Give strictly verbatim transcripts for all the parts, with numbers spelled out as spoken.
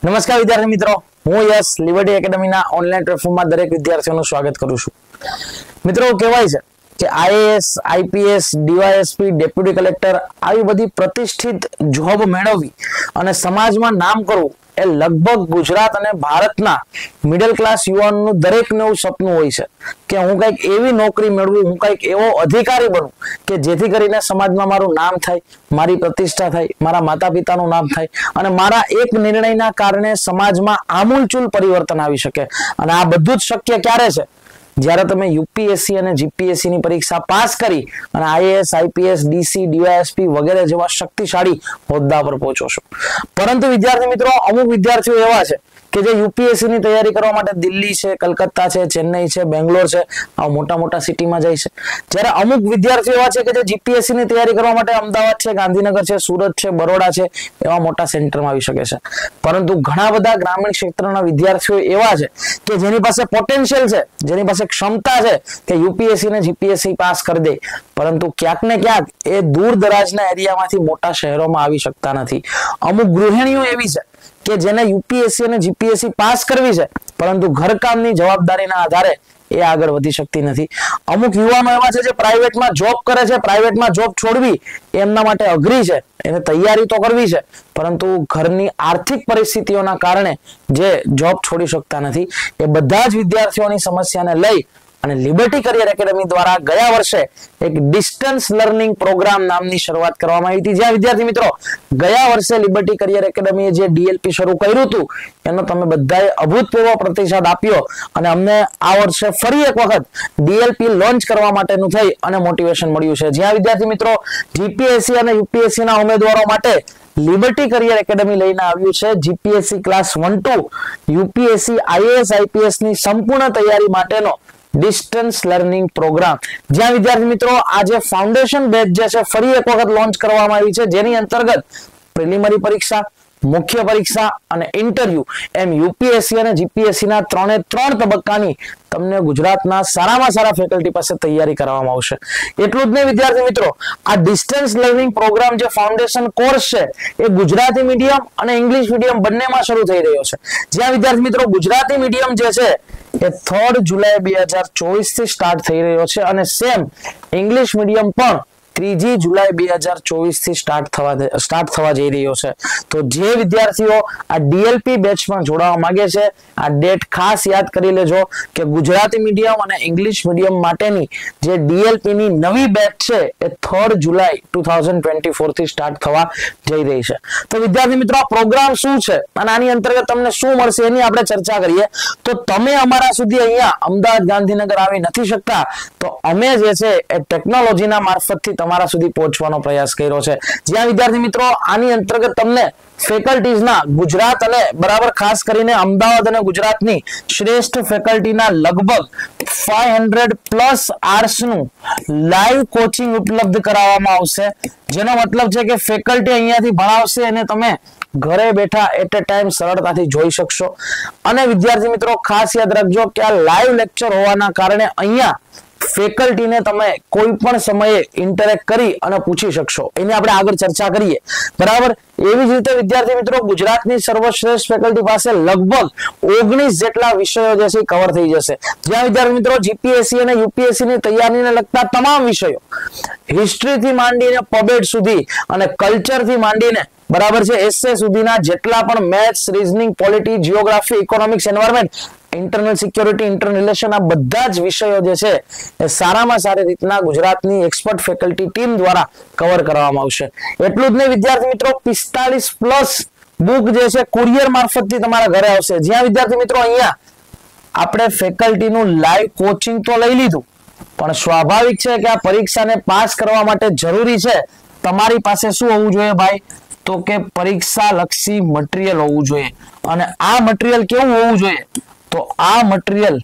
નમસ્કાર વિદ્યાર્થી મિત્રો, હું યશ લિબર્ટી એકેડમીના ઓનલાઈન પ્લેટફોર્મમાં દરેક વિદ્યાર્થીઓનું સ્વાગત કરું છું. મિત્રો કહેવાય છે કે IAS, IPS, DYSP, deputy collector આવી બધી પ્રતિષ્ઠિત જોબ મેળવવી અને સમાજમાં નામ કરવું એ લગભગ ગુજરાત અને ભારતના મિડલ ક્લાસ યુવાનનું દરેકનું એવું સપનું હોય છે કે હું કંઈક એવી નોકરી મેળવું, હું કંઈક એવો અધિકારી બનું કે જેથી કરીને સમાજમાં મારું નામ થાય, મારી પ્રતિષ્ઠા થાય, મારા માતા પિતાનું નામ થાય અને મારા એક નિર્ણયના કારણે સમાજમાં આમૂલચૂલ પરિવર્તન આવી શકે. અને આ બધું જ શક્ય ક્યારે છે? જ્યારે તમે યુપીએસસી અને જીપીએસસી ની પરીક્ષા પાસ કરી અને આઈએએસ, આઈપીએસ, ડીસી, ડીવાયએસપી વગેરે જેવા શક્તિશાળી હોદ્દા પર પહોંચો છો. પરંતુ વિદ્યાર્થી મિત્રો, અમુક વિદ્યાર્થીઓ એવા છે કે જે યુપીએસસી ની તૈયારી કરવા માટે દિલ્હી છે, કલકત્તા છે, ચેન્નઈ છે, બેંગ્લોર છે, આ મોટા મોટા સિટીમાં જાય છે. જ્યારે અમુક વિદ્યાર્થીઓ એવા છે કે જે જીપીએસસી ની તૈયારી કરવા માટે અમદાવાદ છે, ગાંધીનગર છે, સુરત છે, બરોડા છે એવા મોટા સેન્ટરમાં આવી શકે છે. પરંતુ ઘણા બધા ગ્રામીણ ક્ષેત્રના વિદ્યાર્થીઓ એવા છે કે જેની પાસે પોટેન્શિયલ છે, જેની પાસે ક્ષમતા છે કે યુપીએસસી ને જીપીએસસી પાસ કરી દે, પરંતુ ક્યાંક ને ક્યાંક એ દૂર દરાજના એરિયામાંથી મોટા શહેરોમાં આવી શકતા નથી. અમુક ગૃહિણીઓ એવી છે કે જેને યુપીએસસી અને જીપીએસસી પાસ કરવી છે, પરંતુ ઘરકામની જવાબદારીના આધારે એ આગળ વધી શકતી નથી. અમુક યુવાનો એવા છે જે પ્રાઇવેટમાં જોબ કરે છે, પ્રાઇવેટમાં જોબ છોડવી એમના માટે અઘરી છે, એને તૈયારી તો કરવી છે, પરંતુ ઘરની આર્થિક પરિસ્થિતિઓના કારણે જે જોબ છોડી શકતા નથી. એ બધા જ વિદ્યાર્થીઓની સમસ્યાને લઈ અને લિબર્ટી કરિયર એકેડમી દ્વારા ગયા વર્ષે એક ડિસ્ટન્સ લર્નિંગ પ્રોગ્રામ નામની શરૂઆત કરવામાં આવી હતી. જ્યાં વિદ્યાર્થી મિત્રો, ગયા વર્ષે લિબર્ટી કરિયર એકેડમીએ જે ડીએલપી શરૂ કર્યું હતું એનો તમે બધાએ અભૂતપૂર્વ પ્રતિસાદ આપ્યો અને અમને આ વર્ષે ફરી એક વખત ડીએલપી લોન્ચ કરવા માટેનું થઈ અને મોટિવેશન મળ્યું છે. જ્યાં વિદ્યાર્થી મિત્રો, જીપીએસસી અને યુપીએસસી ના ઉમેદવારો માટે લિબર્ટી કરિયર એકેડમી લઈને આવ્યું છે GPSC class one two UPSC, IAS, IPS ની સંપૂર્ણ તૈયારી માટેનો ડિસ્ટન્સ લર્નિંગ પ્રોગ્રામ. જ્યાં વિદ્યાર્થી મિત્રો, આજે ફાઉન્ડેશન બેચ જે છે ફરી એક વખત લોન્ચ કરવામાં આવી છે, જેની અંતર્ગત પ્રિલિમરી પરીક્ષા, મુખ્ય પરીક્ષા અને ઇન્ટરવ્યુ એમ યુપીએસસી અને જીપીએસસી ના ત્રણે ત્રણ તબક્કાની તમને ગુજરાતના સારામાં સારા ફેકલ્ટી પાસે તૈયારી કરવામાં આવશે. એટલું જ નહીં વિદ્યાર્થી મિત્રો, આ ડિસ્ટન્સ લર્નિંગ પ્રોગ્રામ જે ફાઉન્ડેશન કોર્સ છે એ ગુજરાતી મીડિયમ અને ઇંગ્લિશ મીડિયમ બંનેમાં શરૂ થઈ રહ્યો છે. જ્યાં વિદ્યાર્થી મિત્રો, ગુજરાતી મીડિયમ જે છે એ થર્ડ જુલાઈ બે હજાર ચોવીસ થી સ્ટાર્ટ થઈ રહ્યો છે અને સેમ ઇંગ્લિશ મીડિયમ પણ ત્રીજી જુલાઈ બે હજાર ચોવીસ થી સ્ટાર્ટ થવા સ્ટાર્ટ થવા જઈ રહ્યો છે. તો જે વિદ્યાર્થીઓ આ ડીએલપી બેચમાં જોડાવા માંગે છે, આ ડેટ ખાસ યાદ કરી લેજો કે ગુજરાતી મીડિયમ અને ઇંગ્લિશ મીડિયમ માટેની જે ડીએલપી ની નવી બેચ છે એ third July two thousand twenty four થી સ્ટાર્ટ થવા જઈ રહી છે. તો વિદ્યાર્થી મિત્રો, આ પ્રોગ્રામ શું છે અને આની અંતર્ગત તમને શું મળશે એની આપણે ચર્ચા કરીએ. તો તમે અમારા સુધી અહીંયા અમદાવાદ, ગાંધીનગર આવી નથી શકતા, તો અમે જે છે એ ટેકનોલોજીના મારફતથી તમારા સુધી પહોંચવાનો પ્રયાસ કર્યો છે. જ્યાં વિદ્યાર્થી મિત્રો, આની અંતર્ગત તમને ફેકલ્ટીઝના ગુજરાત અને બરાબર ખાસ કરીને અમદાવાદ અને ગુજરાતની શ્રેષ્ઠ ફેકલ્ટીના લગભગ પાંચસો પ્લસ આર્ટ્સનું લાઈવ કોચિંગ ઉપલબ્ધ કરાવવામાં આવશે. જેનો મતલબ છે કે ફેકલ્ટી અહીંયાથી ભણાવશે અને તમે ઘરે બેઠા એટ એ ટાઈમ સરળતાથી જોઈ શકશો. અને વિદ્યાર્થી મિત્રો, ખાસ યાદ રાખજો કે આ લાઈવ લેક્ચર હોવાના કારણે અહીંયા ફેકલ્ટીને તમે કોઈ પણ સમયે ઇન્ટરેક્ટ કરી અને પૂછી શકશો. એની આપણે આગળ ચર્ચા કરીએ, બરાબર. એવી જ રીતે વિદ્યાર્થી મિત્રો, ગુજરાતની સર્વશ્રેષ્ઠ ફેકલ્ટી પાસે લગભગ ઓગણીસ જેટલા વિષયો જે છે કવર થઈ જશે. જ્યાં વિદ્યાર્થી મિત્રો, જીપીએસસી અને યુપીએસસી ની તૈયારીને લગતા તમામ વિષયો, હિસ્ટ્રી થી માંડીને પબેટ સુધી અને કલ્ચર થી માંડીને બરાબર છે એસએ સુધીના જેટલા પણ maths, reasoning, polity, geography, economics, environment, internal security, internal relation, આ બધા જ વિષયો જે છે એ સારામાં સારી રીતના ગુજરાતની એક્સપર્ટ ફેકલ્ટી ટીમ દ્વારા કવર કરવામાં આવશે. એટલું જ નહીં વિદ્યાર્થી મિત્રો, પિસ્તાલીસ પ્લસ બુક જે છે કુરિયર મારફતથી તમારા ઘરે આવશે. જ્યાં વિદ્યાર્થી મિત્રો, અહીંયા આપણે ફેકલ્ટીનું લાઈવ કોચિંગ તો લઈ લીધું, પણ સ્વાભાવિક છે કે આ પરીક્ષાને પાસ કરવા માટે જરૂરી છે તમારી પાસે શું હોવું જોઈએ ભાઈ? તો કે પરીક્ષા લક્ષી મટીરિયલ હોવું જોઈએ. અને આ મટીરિયલ કેવું હોવું જોઈએ? તો આ મટીરિયલ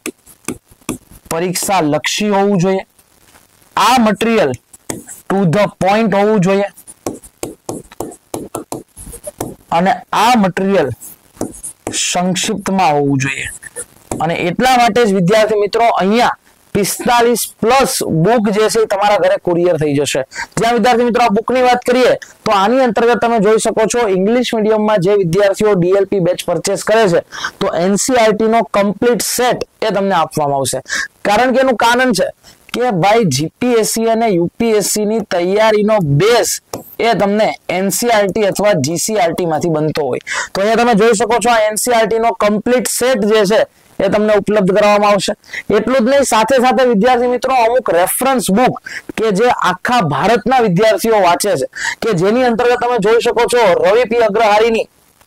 પરીક્ષા લક્ષી હોવું જોઈએ. આ મટીરિયલ ટુ ધ પોઈન્ટ હોવું જોઈએ અને આ મટીરિયલ સંક્ષિપ્તમાં હોવું જોઈએ. અને એટલા માટે જ વિદ્યાર્થી મિત્રો, અહીંયા પિસ્તાલીસ પ્લસ બુક જે છે તમારા ઘરે કુરિયર થઈ જશે. જ્યાં વિદ્યાર્થી મિત્રો આ બુકની વાત કરીએ તો આની અંતર્ગત તમે જોઈ શકો છો ઇંગ્લિશ મીડિયમમાં જે વિદ્યાર્થીઓ ડીએલપી બેચ પરચેસ કરે છે તો એનસીઆરટી નો કમ્પ્લીટ સેટ એ તમને આપવામાં આવશે. કારણ કે એનું કારણ છે કે ભાઈ જીપીએસસી અને યુપીએસસી ની તૈયારીનો બેઝ એ તમને એનસીઆરટી અથવા જીસીઆરટી માંથી બનતો હોય. તો અહીંયા તમે જોઈ શકો છો આ એનસીઆરટી નો કમ્પ્લીટ સેટ જે છે એ તમને ઉપલબ્ધ કરાવવામાં આવશે. એટલું જ નહીં, સાથે સાથે વિદ્યાર્થી મિત્રો અમુક રેફરન્સ બુક કે જે આખા ભારતના વિદ્યાર્થીઓ વાંચે છે કે જેની અંતર્ગત તમે જોઈ શકો છો રવિ પી અગ્રહારીની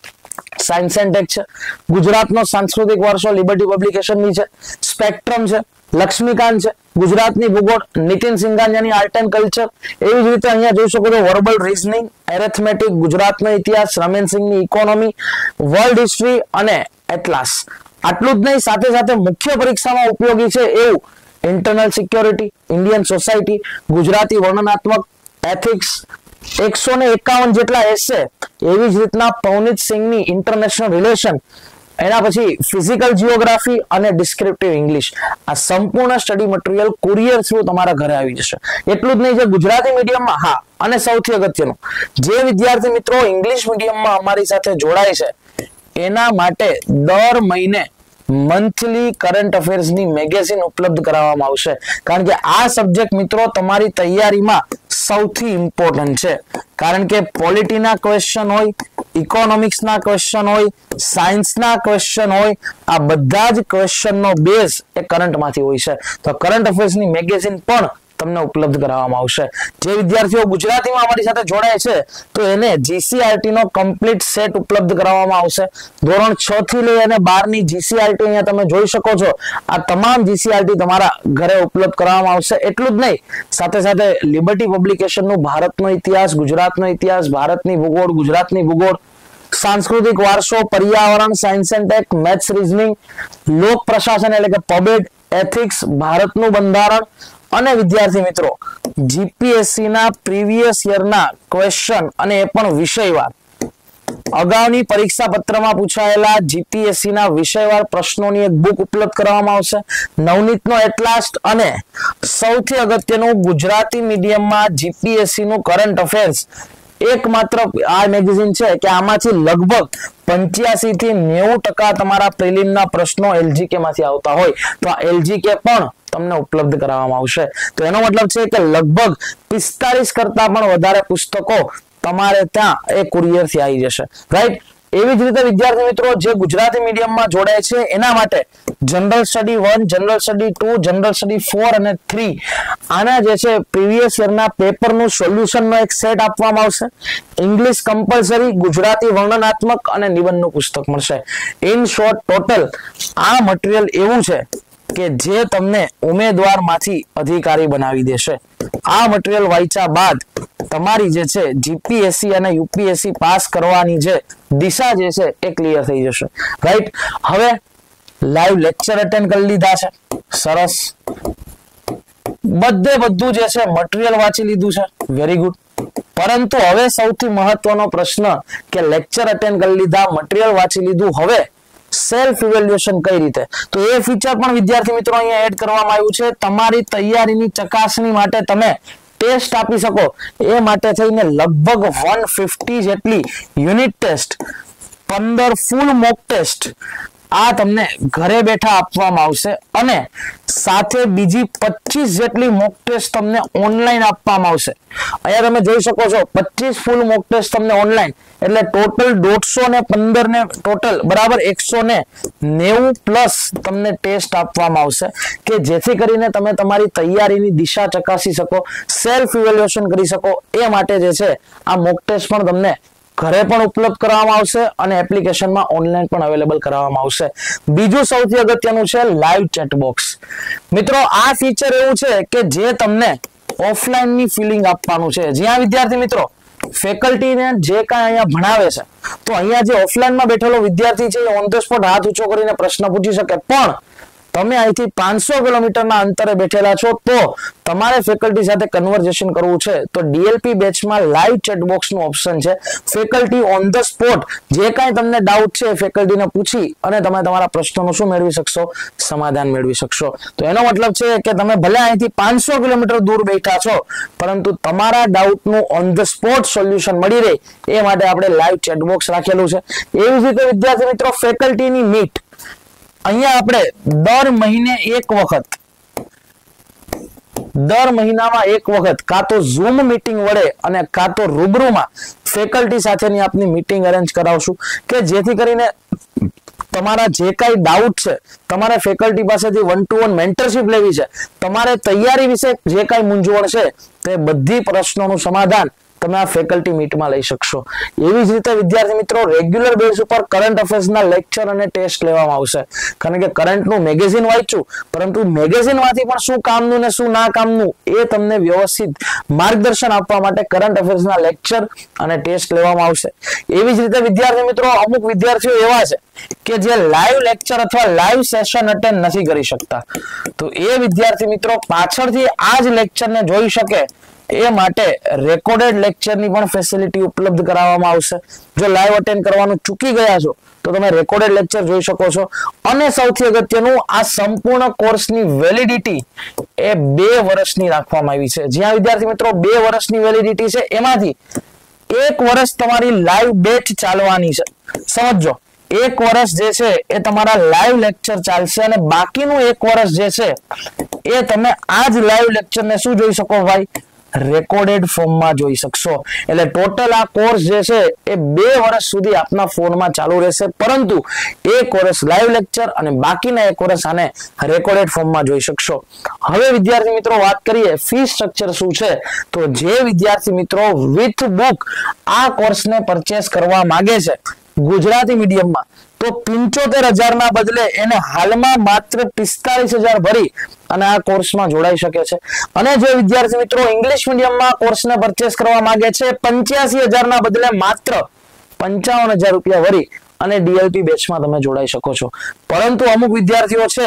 સાયન્સ એન્ડ ટેક છે, ગુજરાતનો સાંસ્કૃતિક વારસો લિબર્ટી પબ્લિકેશનની છે, સ્પેક્ટ્રમ છે, લક્ષ્મીકાંત છે, ગુજરાતની ભૂગોળ, નીતિન સિંઘાનિયાની આર્ટ એન્ડ કલ્ચર, એવી જ રીતે અહીંયા જોઈ શકો છો વર્બલ રીઝનિંગ, એરેથમેટિક, ગુજરાતનો ઇતિહાસ, રમેનસિંહની ઇકોનોમી, વર્લ્ડ હિસ્ટ્રી અને એટલાસ. આટલું જ નહીં, સાથે સાથે મુખ્ય પરીક્ષામાં ઉપયોગી છે એવું internal security, Indian society, Gujarati વર્ણનાત્મક, એથિક્સ, એકસો ને એકાવન જેટલા એસે, એવી જ રીતના પવનીત સિંહની ઇન્ટરનેશનલ રિલેશન, એના પછી ફિઝિકલ જીઓગ્રાફી અને ડિસ્ક્રિપ્ટિવ ઇંગ્લિશ. આ સંપૂર્ણ સ્ટડી મટીરિયલ કુરિયર થ્રુ તમારા ઘરે આવી જશે. એટલું જ નહીં, જે ગુજરાતી મીડિયમમાં, હા અને સૌથી અગત્યનું, જે વિદ્યાર્થી મિત્રો ઇંગ્લિશ મીડિયમમાં અમારી સાથે જોડાય છે એના માટે દર મહિને મંથલી કરંટ અફેર્સ ની મેગેઝિન ઉપલબ્ધ કરાવવામાં આવશે. કારણ કે આ સબ્જેક્ટ મિત્રો તમારી તૈયારીમાં સૌથી ઇમ્પોર્ટન્ટ છે. કારણ કે પોલિટીના ક્વેશ્ચન હોય, ઇકોનોમિક્સ ના ક્વેશ્ચન હોય, સાયન્સ ના ક્વેશ્ચન હોય, આ બધા જ ક્વેશ્ચન નો બેઝ એ કરંટ માંથી હોય છે. તો કરંટ અફેર્સ ની મેગેઝિન પણ તમને ઉપલબ્ધ કરાવવામાં આવશે. જે વિદ્યાર્થીઓ ગુજરાતીમાં અમારી સાથે જોડાય છે તો એને જીસીઆરટી નો કમ્પ્લીટ સેટ ઉપલબ્ધ કરાવવામાં આવશે. ધોરણ છ થી લઈ અને બાર ની જીસીઆરટી અહીંયા તમે જોઈ શકો છો. આ તમામ જીસીઆરટી તમારા ઘરે ઉપલબ્ધ કરાવવામાં આવશે. એટલું જ નહીં, સાથે સાથે લિબર્ટી પબ્લિકેશન નું ભારતનો ઇતિહાસ, ગુજરાતનો ઇતિહાસ, ભારતની ભૂગોળ, ગુજરાતની ભૂગોળ, સાંસ્કૃતિક વારસો, પર્યાવરણ, science and tech, maths, reasoning, લોક પ્રશાસન એટલે કે પબેડ, એથિક્સ, ભારતનું બંધારણ અને વિદ્યાર્થી મિત્રો જીપીએસસી ના પ્રીવિયસ યર ના ક્વેશ્ચન અને એ પણ વિષયવાર, અગાઉની પરીક્ષા પત્રમાં પૂછાયેલા જીપીએસસી ના વિષયવાર પ્રશ્નોની એક બુક ઉપલબ્ધ કરવામાં આવશે. નવનીતનો એટલાસ્ટ અને સૌથી અગત્યનું ગુજરાતી મીડિયમમાં જીપીએસસી નું કરંટ અફેર્સ એકમાત્ર આ મેગેઝિન છે કે આમાંથી લગભગ પંચ્યાસી થી નેવું ટકા તમારા પ્રિલિમના પ્રશ્નો એલજીકે માંથી આવતા હોય તો આ એલજીકે પણ તમને ઉપલબ્ધ કરાવવામાં આવશે. તો એનો મતલબ છે કે લગભગ પિસ્તાલીસ કરતા પણ વધારે પુસ્તકો તમારે ત્યાં એ કુરિયર થી આવી જશે. રાઈટ? એવી જ રીતે વિદ્યાર્થી મિત્રો જે ગુજરાતી મીડિયમમાં જોડાય છે એના માટે general study one, general study two, general study four અને થ્રી આના જે છે પ્રીવિયસ યરના પેપરનું સોલ્યુશનનો એક સેટ આપવામાં આવશે. ઇંગ્લિશ કમ્પલસરી, ગુજરાતી વર્ણનાત્મક અને નિબંધનું પુસ્તક મળશે. ઇન શોર્ટ ટોટલ આ મટીરિયલ એવું છે કે જે તમને ઉમેદવારમાંથી અધિકારી બનાવી દેશે. આ મટીરિયલ વાંચ્યા બાદ તમારી જે છે જીપીએસસી અને યુપીએસસી પાસ કરવાની જે દિશા જે છે એ ક્લિયર થઈ જશે. રાઈટ? હવે લાઈવ લેક્ચર અટેન્ડ કરી લીધા છે, સરસ, બધે બધું જે છે મટીરિયલ વાંચી લીધું છે, વેરી ગુડ. પરંતુ હવે સૌથી મહત્વનો પ્રશ્ન કે લેક્ચર અટેન્ડ કરી લીધા, મટીરિયલ વાંચી લીધું, હવે સેલ્ફ ઇવેલ્યુએશન કઈ રીતે? તો એ ફીચર પણ વિદ્યાર્થી મિત્રો અહીંયા એડ કરવામાં આવ્યું છે. તમારી તૈયારીની ચકાસણી માટે તમે ટેસ્ટ આપી શકો એ માટે થઈને લગભગ એકસો પચાસ જેટલી યુનિટ ટેસ્ટ, પંદર ફૂલ મોક ટેસ્ટ આ તમને ઘરે બેઠા આપવામાં આવશે અને સાથે બીજી પચીસ જેટલી મોક ટેસ્ટ તમને ઓનલાઈન આપવામાં આવશે. અહીંયા તમે જોઈ શકો છો પચીસ ફૂલ મોક ટેસ્ટ તમને ઓનલાઈન, એટલે ટોટલ દોઢસો ને પંદર ને ટોટલ બરાબર એકસો ને નેવું પ્લસ તમને ટેસ્ટ આપવામાં આવશે કે જેથી કરીને તમે તમારી તૈયારીની દિશા ચકાસી શકો, સેલ્ફ ઇવેલ્યુએશન કરી શકો. એ માટે જે છે આ મોક ટેસ્ટ પણ તમને ઘરે પણ ઉપલબ્ધ કરવામાં આવશે અને એપ્લિકેશનમાં ઓનલાઈન પણ અવેલેબલ કરવામાં આવશે. બીજું સૌથી અગત્યનું છે લાઈવ ચેટ બોક્સ. મિત્રો આ ફીચર એવું છે કે જે તમને ઓફલાઈન ની ફિલિંગ આપવાનું છે. જ્યાં વિદ્યાર્થી મિત્રો ફેકલ્ટીને જે કાંઈ અહીંયા ભણાવે છે તો અહીંયા જે ઓફલાઈનમાં બેઠેલો વિદ્યાર્થી છે એ ઓન ધ સ્પોટ હાથ ઊંચો કરીને પ્રશ્ન પૂછી શકે, પણ તમે અહીંથી પાંચસો કિલોમીટરના અંતરે બેઠેલા છો તો તમારે ફેકલ્ટી સાથે કન્વર્ઝેશન કરવું છે તો ડીએલપી બેચમાં લાઈવ ચેટ બોક્સનું ઓપ્શન છે. ફેકલ્ટી ઓન ધ સ્પોટ જે કાંઈ તમને ડાઉટ છે ફેકલ્ટીને પૂછી અને તમે તમારા પ્રશ્નોનું શું મેળવી શકશો, સમાધાન મેળવી શકશો. તો એનો મતલબ છે કે તમે ભલે અહીંથી પાંચસો કિલોમીટર દૂર બેઠા છો પરંતુ તમારા ડાઉટનું ઓન ધ સ્પોટ સોલ્યુશન મળી રહે એ માટે આપણે લાઈવ ચેટ બોક્સ રાખેલું છે. એવી જ રીતે વિદ્યાર્થી મિત્રો ફેકલ્ટીની મીટ અહીંયા આપણે દર મહિને એક વખત દર મહિનામાં એક વખત કાં તો ઝૂમ મીટિંગ વડે અને કાં તો રૂબરૂમાં ફેકલ્ટી સાથેની આપની મીટિંગ અરેન્જ કરાવશું કે જેથી કરીને તમારા જે કાંઈ ડાઉટ છે તમારે ફેકલ્ટી પાસેથી વન ટુ વન મેન્ટરશિપ લેવી છે, તમારે તૈયારી વિશે જે કાંઈ મૂંઝવણ છે તે બધી પ્રશ્નોનું સમાધાન તમે આ ફેકલ્ટી મીટમાં લઈ શકશો. એવી જ રીતે વિદ્યાર્થી મિત્રો રેગ્યુલર બેઝ ઉપર કરંટ અફેર્સના લેક્ચર અને ટેસ્ટ લેવામાં આવશે. કારણ કે કરંટનું મેગેઝિન વાંચ્યું પરંતુ મેગેઝિનમાંથી પણ શું કામનું ને શું ના કામનું એ તમને વ્યવસ્થિત માર્ગદર્શન આપવા માટે કરંટ અફેર્સના લેક્ચર અને ટેસ્ટ લેવામાં આવશે. એવી જ રીતે વિદ્યાર્થી મિત્રો અમુક વિદ્યાર્થીઓ એવા છે કે જે લાઈવ લેક્ચર અથવા લાઈવ સેશન અટેન્ડ નથી કરી શકતા તો એ વિદ્યાર્થી મિત્રો પાછળથી આ જ લેક્ચરને જોઈ શકે એ માટે રેકોર્ડેડ લેક્ચરની પણ ફેસિલિટી ઉપલબ્ધ કરાવવામાં આવશે. જો લાઈવ અટેન્ડ કરવાનું ચૂકી ગયા છો તો તમે રેકોર્ડેડ લેક્ચર જોઈ શકો છો. અને સૌથી અગત્યનું આ સંપૂર્ણ કોર્સની વેલિડિટી એ બે વર્ષની રાખવામાં આવી છે. જ્યાં વિદ્યાર્થી મિત્રો બે વર્ષની વેલિડિટી છે એમાંથી એક વર્ષ તમારી લાઈવ બેચ ચાલવાની છે. સમજો એક વર્ષ જે છે એ તમારા લાઈવ લેક્ચર ચાલશે અને બાકીનું એક વર્ષ જે છે એ તમે આ જ લાઈવ લેક્ચરને શું જોઈ શકો ભાઈ, રેકોર્ડેડ ફોર્મમાં જોઈ શકશો. એટલે ટોટલ આ કોર્સ જે છે એ બે વર્ષ સુધી આપના ફોનમાં ચાલુ રહેશે પરંતુ એક વર્ષ લાઈવ લેક્ચર અને બાકીના એક વર્ષ આને રેકોર્ડેડ ફોર્મમાં જોઈ શકશો. હવે વિદ્યાર્થી મિત્રો વાત કરીએ ફી સ્ટ્રક્ચર શું છે તો જે વિદ્યાર્થી મિત્રો વિથ બુક આ કોર્સને પરચેસ કરવા માંગે છે ગુજરાતી મીડિયમમાં તો પિંચોતેર હજાર ના બદલે એને હાલમાં માત્ર પિસ્તાલીસ હજાર ભરી અને આ કોર્સમાં જોડાઈ શકે છે. અને જે વિદ્યાર્થી મિત્રો ઇંગ્લિશ મીડિયમમાં કોર્સને પરચેસ કરવા માંગે છે પંચ્યાસી હજાર ના બદલે માત્ર પંચાવન હજાર રૂપિયા ભરી અને ડીએલપી બેચમાં તમે જોડાઈ શકો છો. પરંતુ અમુક વિદ્યાર્થીઓ છે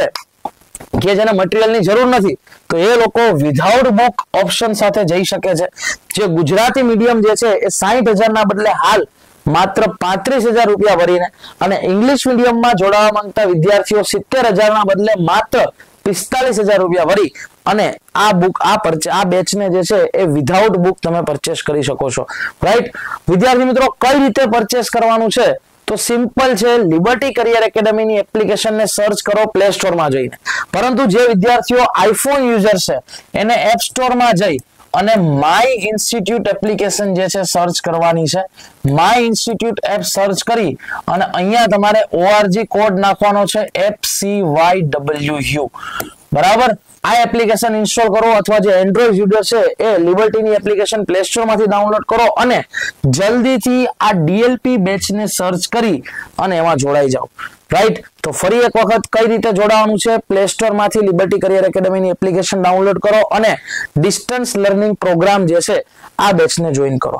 કે જેને મટીરિયલની જરૂર નથી તો એ લોકો વિધાઉટ બુક ઓપ્શન સાથે જઈ શકે છે. જે ગુજરાતી મીડિયમ જે છે એ સાહીઠ હજાર ના બદલે હાલ માત્ર પાંત્રીસ હજાર રૂપિયા ભરીને અને ઇંગ્લિશ મીડિયમમાં જોડાવા માંગતા વિદ્યાર્થીઓ સિત્તેર હજાર ના બદલે માત્ર પિસ્તાલીસ હજાર રૂપિયા ભરી અને આ બુક આ પરચે આ બેચને જે છે એ વિધાઉટ બુક તમે પરચેસ કરી શકો છો. રાઈટ વિદ્યાર્થી મિત્રો કઈ રીતે પરચેસ કરવાનું છે તો સિમ્પલ છે. લિબર્ટી કરિયર એકેડમીની એપ્લિકેશનને સર્ચ કરો પ્લે સ્ટોરમાં જઈને. પરંતુ જે વિદ્યાર્થીઓ આઈફોન યુઝર છે એને એપ સ્ટોરમાં જઈ અને માય ઇન્સ્ટિટ્યૂટ એપ્લિકેશન જે છે સર્ચ કરવાની છે. માય ઇન્સ્ટિટ્યૂટ એપ સર્ચ કરી અને અહીંયા તમારે ઓઆરજી કોડ નાખવાનો છે F C Y W U. બરાબર આ એપ્લિકેશન ઇન્સ્ટોલ કરો અથવા જે એન્ડ્રોઇડ યુઝર છે એ લિબર્ટીની એપ્લિકેશન પ્લે સ્ટોરમાંથી ડાઉનલોડ કરો અને જલ્દીથી આ ડીએલપી બેચને સર્ચ કરી અને એમાં જોડાઈ જાઓ. રાઈટ તો ફરી એક વખત કઈ રીતે જોડાવાનું છે પ્લે સ્ટોરમાંથી લિબર્ટી કરિયર એકેડમીની એપ્લિકેશન ડાઉનલોડ કરો અને ડિસ્ટન્સ લર્નિંગ પ્રોગ્રામ જે છે આ બેચને જોઈન કરો.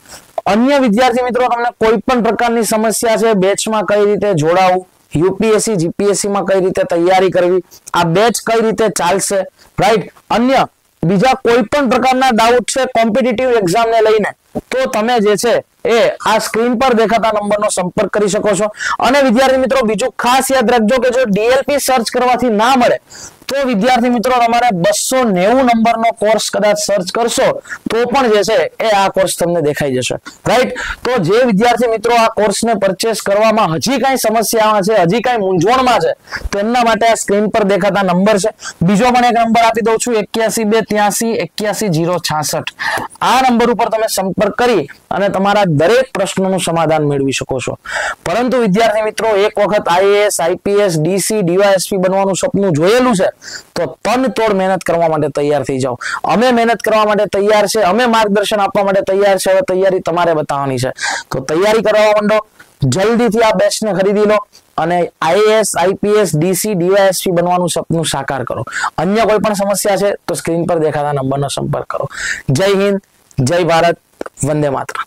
અન્ય વિદ્યાર્થી મિત્રો તમને કોઈ પણ પ્રકારની સમસ્યા છે બેચમાં કઈ રીતે જોડાવું, યુપીએસસી જીપીએસસી માં કઈ રીતે તૈયારી કરવી, આ બેચ કઈ રીતે ચાલશે, રાઈટ અન્ય બીજા કોઈ પણ પ્રકારના ડાઉટ છે કોમ્પિટિટિવ એક્ઝામ ને લઈને તો તમે જે છે એ આ સ્ક્રીન પર દેખાતા નંબરનો સંપર્ક કરી શકો છો. અને વિદ્યાર્થી મિત્રો બીજું ખાસ યાદ રાખજો કે જો ડીએલપી સર્ચ કરવાથી ના મળે તો વિદ્યાર્થી મિત્રો તમારે બસો નેવું નંબરનો કોર્સ કદાચ સર્ચ કરશો તો પણ જે છે એ આ કોર્સ તમને દેખાઈ જશે. રાઈટ તો જે વિદ્યાર્થી મિત્રો આ કોર્સને પરચેસ કરવામાં હજી કઈ સમસ્યામાં છે, હજી કઈ મૂંઝવણમાં છે તો એમના માટે આ સ્ક્રીન પર દેખાતા નંબર છે. બીજો પણ એક નંબર આપી દઉં છું એક્યાસી બે ત્યાસી એક્યાસી જીરો છાસઠ. આ નંબર ઉપર તમે સંપર્ક કરી અને તમારા દરેક પ્રશ્નોનું સમાધાન મેળવી શકો છો. પરંતુ વિદ્યાર્થી મિત્રો એક વખત આઈએએસ આઈપીએસ ડીસી ડીવાયએસપી બનવાનું સપનું જોયેલું છે તો તન તોડ મહેનત કરવા માટે તૈયાર થઈ જાઓ. અમે મહેનત કરવા માટે તૈયાર છે, અમે માર્ગદર્શન આપવા માટે તૈયાર છે. હવે તૈયારી તમારે બતાવવાની છે તો તૈયારી કરવા માંડો. જલ્દીથી આ બેચને ખરીદી લો અને આઈએએસ આઈપીએસ ડીસી ડીવાયએસપી બનવાનું સપનું સાકાર કરો. અન્ય કોઈ પણ સમસ્યા છે તો સ્ક્રીન પર દેખાતા નંબરનો સંપર્ક કરો. જય હિન્દ, જય ભારત, વંદે માતરમ.